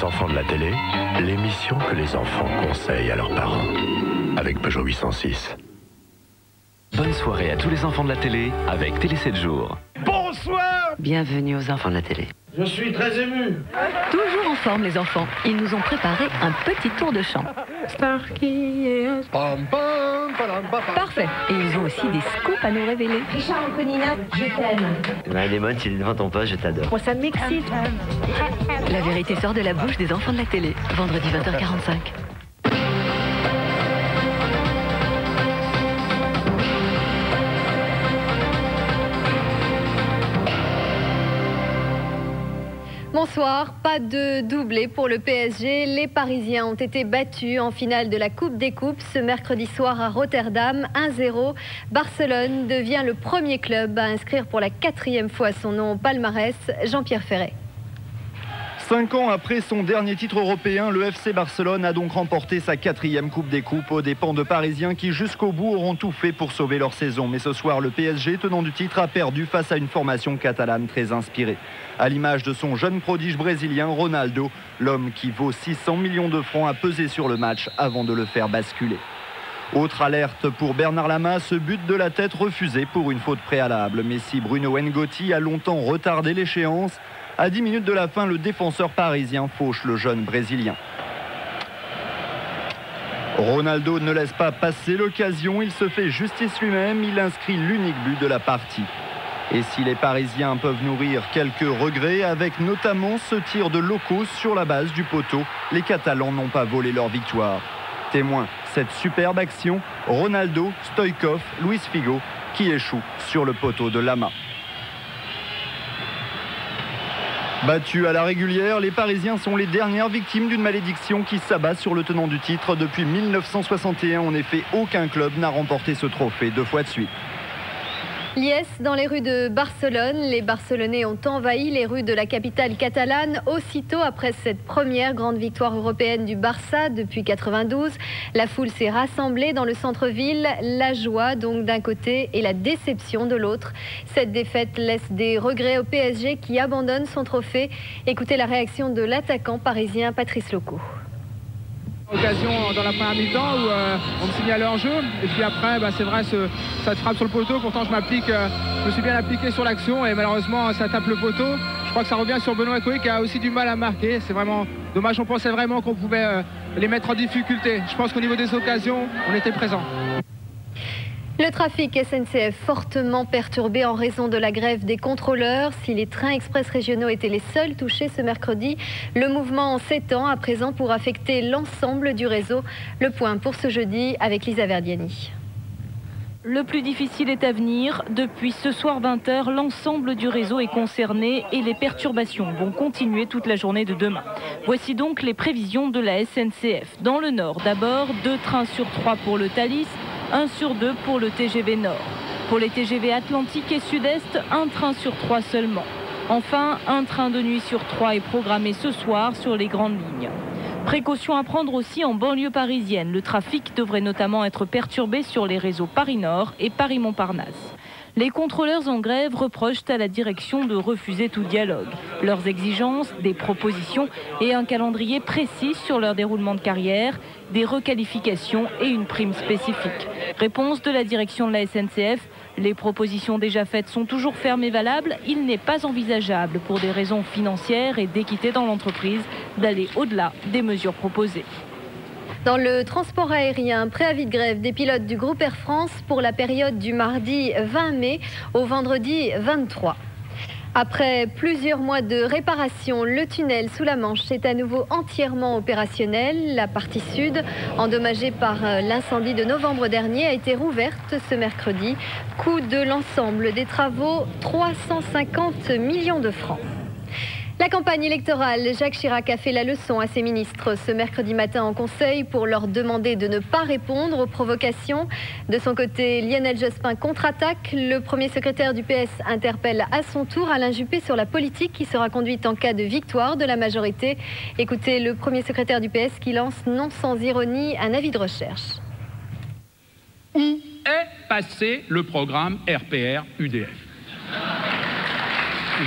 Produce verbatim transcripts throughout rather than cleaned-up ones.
Les enfants de la télé, l'émission que les enfants conseillent à leurs parents. Avec Peugeot huit cent six. Bonne soirée à tous les enfants de la télé avec Télé sept jours. Bonsoir. Bienvenue aux enfants de la télé. Je suis très ému. Toujours en forme les enfants. Ils nous ont préparé un petit tour de chant. Parfait. Et ils ont aussi des scoops à nous révéler. Richard Anconina, je t'aime. Marie Desmottes, si devant ton poste, je t'adore. Moi, ça m'excite. La vérité sort de la bouche des enfants de la télé. Vendredi vingt heures quarante-cinq. Bonsoir, pas de doublé pour le P S G. Les Parisiens ont été battus en finale de la Coupe des Coupes ce mercredi soir à Rotterdam, un zéro. Barcelone devient le premier club à inscrire pour la quatrième fois son nom au palmarès. Jean-Pierre Ferret. Cinq ans après son dernier titre européen, le F C Barcelone a donc remporté sa quatrième Coupe des Coupes aux dépens de Parisiens qui jusqu'au bout auront tout fait pour sauver leur saison. Mais ce soir, le P S G, tenant du titre, a perdu face à une formation catalane très inspirée. À l'image de son jeune prodige brésilien Ronaldo, l'homme qui vaut six cents millions de francs a pesé sur le match avant de le faire basculer. Autre alerte pour Bernard Lama, ce but de la tête refusé pour une faute préalable. Mais si Bruno Ngotti a longtemps retardé l'échéance, à dix minutes de la fin, le défenseur parisien fauche le jeune brésilien. Ronaldo ne laisse pas passer l'occasion, il se fait justice lui-même, il inscrit l'unique but de la partie. Et si les Parisiens peuvent nourrir quelques regrets, avec notamment ce tir de Locos sur la base du poteau, les Catalans n'ont pas volé leur victoire. Témoin, cette superbe action, Ronaldo, Stoïkov, Luis Figo, qui échoue sur le poteau de Lama. Battus à la régulière, les Parisiens sont les dernières victimes d'une malédiction qui s'abat sur le tenant du titre. Depuis mille neuf cent soixante et un, en effet, aucun club n'a remporté ce trophée deux fois de suite. Liesse dans les rues de Barcelone. Les Barcelonais ont envahi les rues de la capitale catalane aussitôt après cette première grande victoire européenne du Barça depuis quatre-vingt-douze. La foule s'est rassemblée dans le centre-ville. La joie donc d'un côté et la déception de l'autre. Cette défaite laisse des regrets au P S G qui abandonne son trophée. Écoutez la réaction de l'attaquant parisien Patrice Locaux. Occasion dans la première mi-temps où euh, on me signale un jeu et puis après bah, c'est vrai ce, ça te frappe sur le poteau, pourtant je m'applique, euh, je me suis bien appliqué sur l'action et malheureusement ça tape le poteau. Je crois que ça revient sur Benoît Coué qui a aussi du mal à marquer, c'est vraiment dommage, on pensait vraiment qu'on pouvait euh, les mettre en difficulté. Je pense qu'au niveau des occasions on était présents. Le trafic S N C F fortement perturbé en raison de la grève des contrôleurs. Si les trains express régionaux étaient les seuls touchés ce mercredi, le mouvement s'étend à présent pour affecter l'ensemble du réseau. Le point pour ce jeudi avec Lisa Verdiani. Le plus difficile est à venir. Depuis ce soir vingt heures, l'ensemble du réseau est concerné et les perturbations vont continuer toute la journée de demain. Voici donc les prévisions de la S N C F. Dans le nord, d'abord, deux trains sur trois pour le Thalys, un sur deux pour le T G V Nord. Pour les T G V Atlantique et Sud-Est, un train sur trois seulement. Enfin, un train de nuit sur trois est programmé ce soir sur les grandes lignes. Précaution à prendre aussi en banlieue parisienne. Le trafic devrait notamment être perturbé sur les réseaux Paris-Nord et Paris-Montparnasse. Les contrôleurs en grève reprochent à la direction de refuser tout dialogue. Leurs exigences, des propositions et un calendrier précis sur leur déroulement de carrière, des requalifications et une prime spécifique. Réponse de la direction de la S N C F, les propositions déjà faites sont toujours fermes et valables. Il n'est pas envisageable pour des raisons financières et d'équité dans l'entreprise d'aller au-delà des mesures proposées. Dans le transport aérien, préavis de grève des pilotes du groupe Air France pour la période du mardi vingt mai au vendredi vingt-trois. Après plusieurs mois de réparation, le tunnel sous la Manche est à nouveau entièrement opérationnel. La partie sud, endommagée par l'incendie de novembre dernier, a été rouverte ce mercredi. Coût de l'ensemble des travaux, trois cent cinquante millions de francs. La campagne électorale, Jacques Chirac a fait la leçon à ses ministres ce mercredi matin en conseil pour leur demander de ne pas répondre aux provocations. De son côté, Lionel Jospin contre-attaque. Le premier secrétaire du P S interpelle à son tour Alain Juppé sur la politique qui sera conduite en cas de victoire de la majorité. Écoutez le premier secrétaire du P S qui lance, non sans ironie, un avis de recherche. Où est passé le programme R P R U D F ?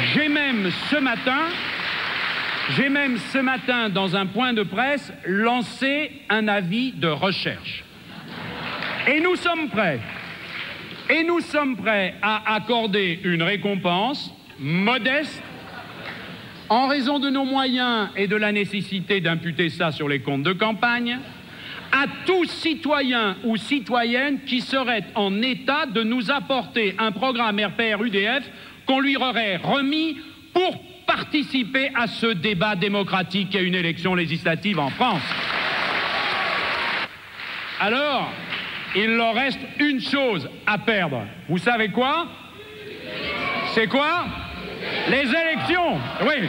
J'ai même ce matin J'ai même ce matin, dans un point de presse, lancé un avis de recherche. Et nous sommes prêts. Et nous sommes prêts à accorder une récompense modeste en raison de nos moyens et de la nécessité d'imputer ça sur les comptes de campagne à tout citoyen ou citoyenne qui serait en état de nous apporter un programme R P R U D F qu'on lui aurait remis pour participer à ce débat démocratique et une élection législative en France. Alors, il leur reste une chose à perdre. Vous savez quoi? C'est quoi? Les élections. Oui.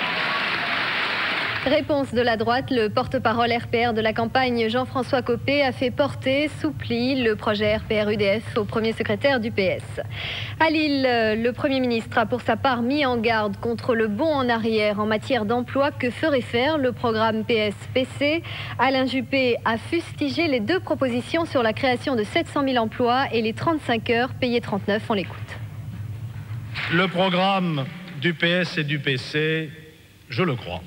Réponse de la droite, le porte-parole R P R de la campagne Jean-François Copé a fait porter sous pli le projet R P R U D F au premier secrétaire du P S. À Lille, le Premier ministre a pour sa part mis en garde contre le bond en arrière en matière d'emploi que ferait faire le programme P S P C. Alain Juppé a fustigé les deux propositions sur la création de sept cent mille emplois et les trente-cinq heures payées trente-neuf. On l'écoute. Le programme du P S et du P C, je le crois,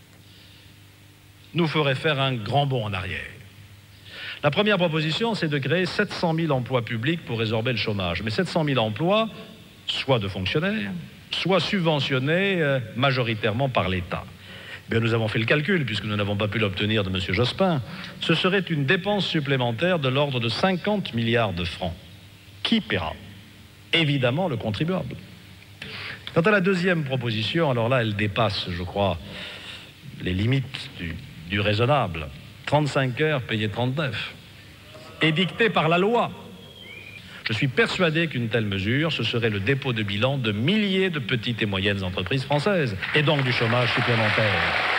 nous ferait faire un grand bond en arrière. La première proposition, c'est de créer sept cent mille emplois publics pour résorber le chômage. Mais sept cent mille emplois, soit de fonctionnaires, soit subventionnés euh, majoritairement par l'État. Bien, nous avons fait le calcul, puisque nous n'avons pas pu l'obtenir de M. Jospin. Ce serait une dépense supplémentaire de l'ordre de cinquante milliards de francs. Qui paiera? Évidemment, le contribuable. Quant à la deuxième proposition, alors là, elle dépasse, je crois, les limites du, du raisonnable. trente-cinq heures payées trente-neuf. Édictée par la loi. Je suis persuadé qu'une telle mesure, ce serait le dépôt de bilan de milliers de petites et moyennes entreprises françaises, et donc du chômage supplémentaire.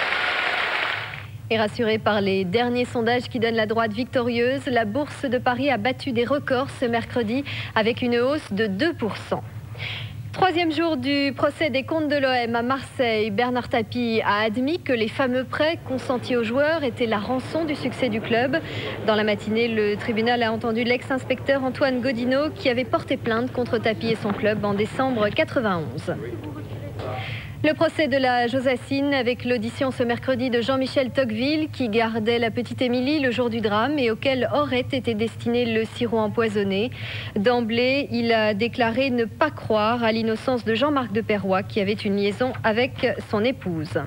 Et rassuré par les derniers sondages qui donnent la droite victorieuse, la Bourse de Paris a battu des records ce mercredi avec une hausse de deux pour cent. Troisième jour du procès des comptes de l'O M à Marseille, Bernard Tapie a admis que les fameux prêts consentis aux joueurs étaient la rançon du succès du club. Dans la matinée, le tribunal a entendu l'ex-inspecteur Antoine Godino qui avait porté plainte contre Tapie et son club en décembre quatre-vingt-onze. Le procès de la Josassine avec l'audition ce mercredi de Jean-Michel Tocqueville qui gardait la petite Émilie le jour du drame et auquel aurait été destiné le sirop empoisonné. D'emblée, il a déclaré ne pas croire à l'innocence de Jean-Marc de Perrois qui avait une liaison avec son épouse.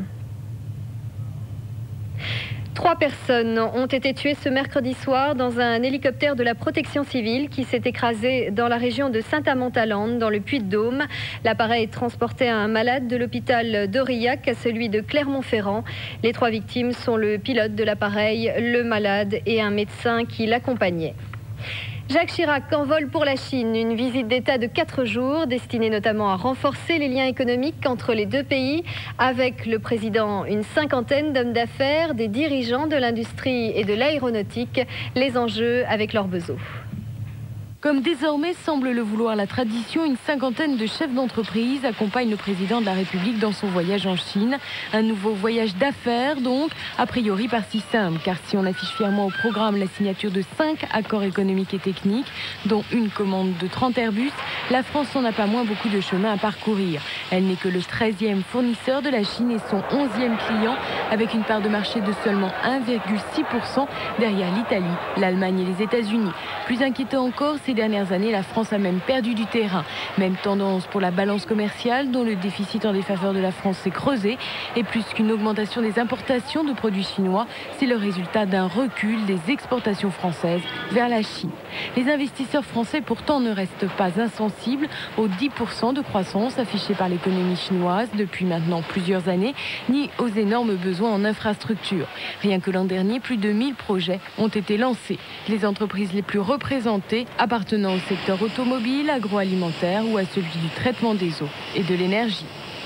Trois personnes ont été tuées ce mercredi soir dans un hélicoptère de la protection civile qui s'est écrasé dans la région de Saint-Amand-à-Landes, dans le Puy-de-Dôme. L'appareil transportait un malade de l'hôpital d'Aurillac à celui de Clermont-Ferrand. Les trois victimes sont le pilote de l'appareil, le malade et un médecin qui l'accompagnait. Jacques Chirac envole pour la Chine, une visite d'État de quatre jours destinée notamment à renforcer les liens économiques entre les deux pays. Avec le président, une cinquantaine d'hommes d'affaires, des dirigeants de l'industrie et de l'aéronautique, les enjeux avec leurs besoins. Comme désormais semble le vouloir la tradition, une cinquantaine de chefs d'entreprise accompagnent le président de la République dans son voyage en Chine. Un nouveau voyage d'affaires donc, a priori pas si simple, car si on affiche fièrement au programme la signature de cinq accords économiques et techniques, dont une commande de trente Airbus, la France n'en a pas moins beaucoup de chemin à parcourir. Elle n'est que le treizième fournisseur de la Chine et son onzième client, avec une part de marché de seulement un virgule six pour cent derrière l'Italie, l'Allemagne et les États-Unis. Plus inquiétant encore, ces dernières années, la France a même perdu du terrain. Même tendance pour la balance commerciale, dont le déficit en défaveur de la France s'est creusé. Et plus qu'une augmentation des importations de produits chinois, c'est le résultat d'un recul des exportations françaises vers la Chine. Les investisseurs français pourtant ne restent pas insensibles aux dix pour cent de croissance affichée par l'économie chinoise depuis maintenant plusieurs années, ni aux énormes besoins en infrastructures. Rien que l'an dernier, plus de mille projets ont été lancés. Les entreprises les plus représentées appartenant au secteur automobile, agroalimentaire ou à celui du traitement des eaux et de l'énergie.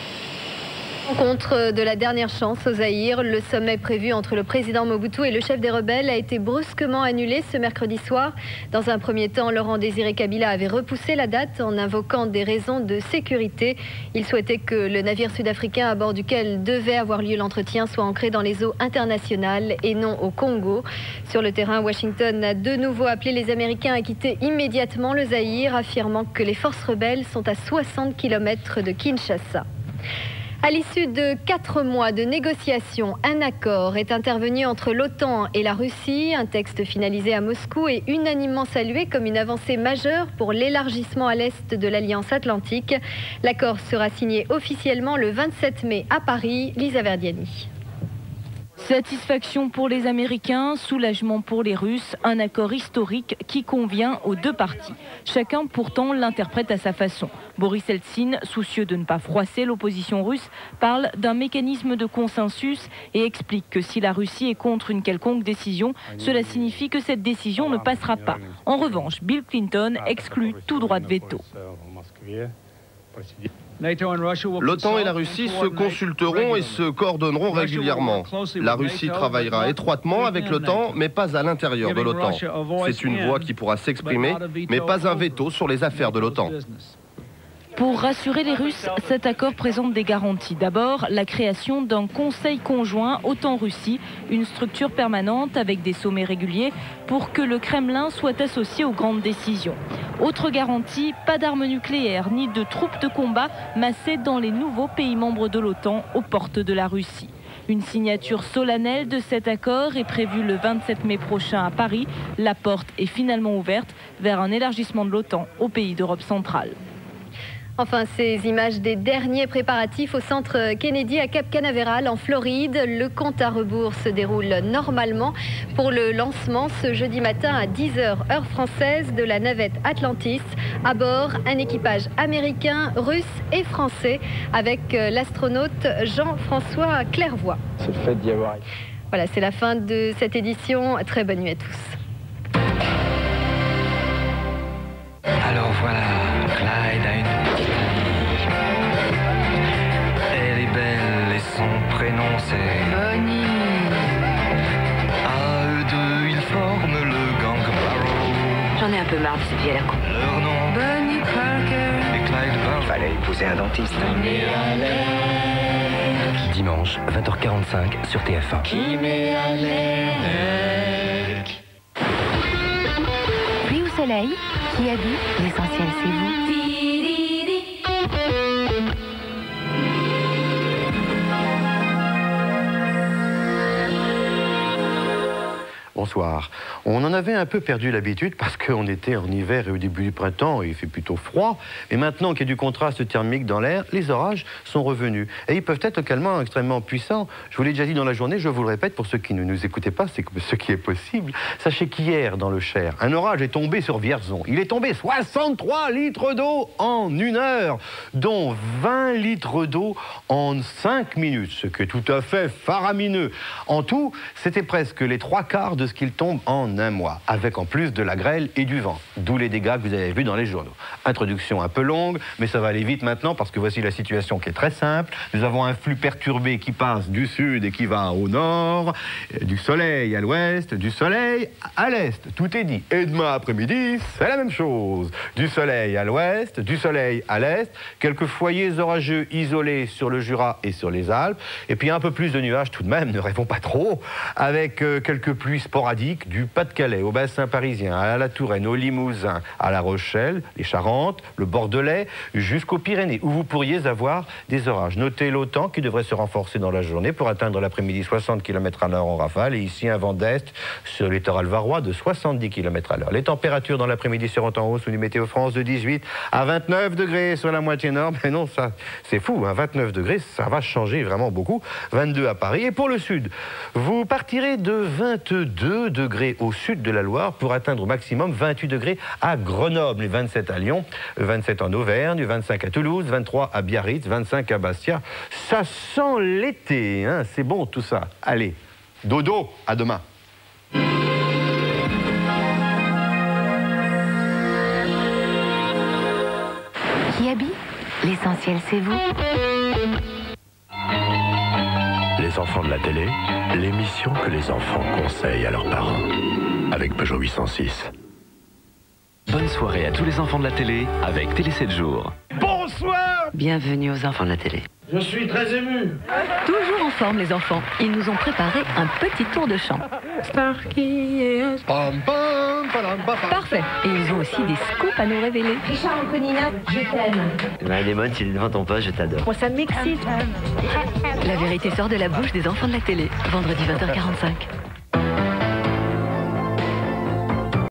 Rencontre de la dernière chance au Zaïre. Le sommet prévu entre le président Mobutu et le chef des rebelles a été brusquement annulé ce mercredi soir. Dans un premier temps, Laurent Désiré Kabila avait repoussé la date en invoquant des raisons de sécurité. Il souhaitait que le navire sud-africain à bord duquel devait avoir lieu l'entretien soit ancré dans les eaux internationales et non au Congo. Sur le terrain, Washington a de nouveau appelé les Américains à quitter immédiatement le Zaïre, affirmant que les forces rebelles sont à soixante kilomètres de Kinshasa. À l'issue de quatre mois de négociations, un accord est intervenu entre l'OTAN et la Russie. Un texte finalisé à Moscou est unanimement salué comme une avancée majeure pour l'élargissement à l'est de l'Alliance Atlantique. L'accord sera signé officiellement le vingt-sept mai à Paris. Lisa Verdiani. Satisfaction pour les Américains, soulagement pour les Russes, un accord historique qui convient aux deux parties. Chacun pourtant l'interprète à sa façon. Boris Eltsine, soucieux de ne pas froisser l'opposition russe, parle d'un mécanisme de consensus et explique que si la Russie est contre une quelconque décision, cela signifie que cette décision ne passera pas. En revanche, Bill Clinton exclut tout droit de veto. L'OTAN et la Russie se consulteront et se coordonneront régulièrement. La Russie travaillera étroitement avec l'OTAN, mais pas à l'intérieur de l'OTAN. C'est une voix qui pourra s'exprimer, mais pas un veto sur les affaires de l'OTAN. Pour rassurer les Russes, cet accord présente des garanties. D'abord, la création d'un conseil conjoint OTAN-Russie, une structure permanente avec des sommets réguliers pour que le Kremlin soit associé aux grandes décisions. Autre garantie, pas d'armes nucléaires ni de troupes de combat massées dans les nouveaux pays membres de l'OTAN aux portes de la Russie. Une signature solennelle de cet accord est prévue le vingt-sept mai prochain à Paris. La porte est finalement ouverte vers un élargissement de l'OTAN aux pays d'Europe centrale. Enfin, ces images des derniers préparatifs au centre Kennedy à Cap Canaveral en Floride. Le compte à rebours se déroule normalement pour le lancement ce jeudi matin à dix heures heure française de la navette Atlantis. À bord, un équipage américain, russe et français avec l'astronaute Jean-François Clairvoy. C'est le fait d'y avoir. Voilà, c'est la fin de cette édition. Très bonne nuit à tous. Alors voilà, Clyde a une petite amie. Elle est belle et son prénom c'est Bonnie. À eux deux, ils forment le gang Barrow. J'en ai un peu marre de cette vie à la con. Leur nom, Bonnie Parker. et Clyde Barrow. Fallait épouser un dentiste. Dimanche, vingt heures quarante-cinq sur T F un. Qui met à l'air. Pluie ou soleil, qui a dit l'essentiel c'est vous. Bonsoir. On en avait un peu perdu l'habitude parce qu'on était en hiver et au début du printemps et il fait plutôt froid. Et maintenant qu'il y a du contraste thermique dans l'air, les orages sont revenus. Et ils peuvent être localement extrêmement puissants. Je vous l'ai déjà dit dans la journée, je vous le répète pour ceux qui ne nous écoutaient pas, c'est ce qui est possible. Sachez qu'hier, dans le Cher, un orage est tombé sur Vierzon. Il est tombé soixante-trois litres d'eau en une heure, dont vingt litres d'eau en cinq minutes, ce qui est tout à fait faramineux. En tout, c'était presque les trois quarts de ce qu'il tombe en un mois, avec en plus de la grêle et du vent, d'où les dégâts que vous avez vus dans les journaux. Introduction un peu longue, mais ça va aller vite maintenant parce que voici la situation qui est très simple. Nous avons un flux perturbé qui passe du sud et qui va au nord, du soleil à l'ouest, du soleil à l'est. Tout est dit. Et demain après-midi, c'est la même chose. Du soleil à l'ouest, du soleil à l'est, quelques foyers orageux isolés sur le Jura et sur les Alpes, et puis un peu plus de nuages tout de même, ne rêvons pas trop, avec euh, quelques pluies sporadiques du Pas-de-Calais au bassin parisien, à la Touraine, au Limousin, à La Rochelle, les Charentes, le Bordelais, jusqu'aux Pyrénées, où vous pourriez avoir des orages. Notez l'OTAN qui devrait se renforcer dans la journée pour atteindre l'après-midi soixante kilomètres à l'heure en rafale, et ici un vent d'est sur le littoral varois de soixante-dix kilomètres à l'heure. Les températures dans l'après-midi seront en hausse sous du Météo France de dix-huit à vingt-neuf degrés sur la moitié nord. Mais non, ça c'est fou, hein, vingt-neuf degrés, ça va changer vraiment beaucoup. vingt-deux à Paris. Et pour le sud, vous partirez de vingt-deux degrés au sud de la Loire pour atteindre au maximum vingt-huit degrés à Grenoble, et vingt-sept à Lyon, vingt-sept en Auvergne, vingt-cinq à Toulouse, vingt-trois à Biarritz, vingt-cinq à Bastia. Ça sent l'été, hein, c'est bon tout ça. Allez, dodo, à demain. Qui habille l'essentiel c'est vous. Les enfants de la télé, l'émission que les enfants conseillent à leurs parents. Avec Peugeot huit cent six. Bonne soirée à tous les enfants de la télé avec Télé sept jours. Bonsoir. Bienvenue aux enfants de la télé. Je suis très ému. Toujours en forme, les enfants. Ils nous ont préparé un petit tour de chant. Parfait. Et ils ont aussi des scoops à nous révéler. Richard Anconina, je t'aime. Ben, les modes, s'ils ne t'entendent pas, je t'adore. Moi, ça m'excite. La vérité sort de la bouche des enfants de la télé. Vendredi vingt heures quarante-cinq.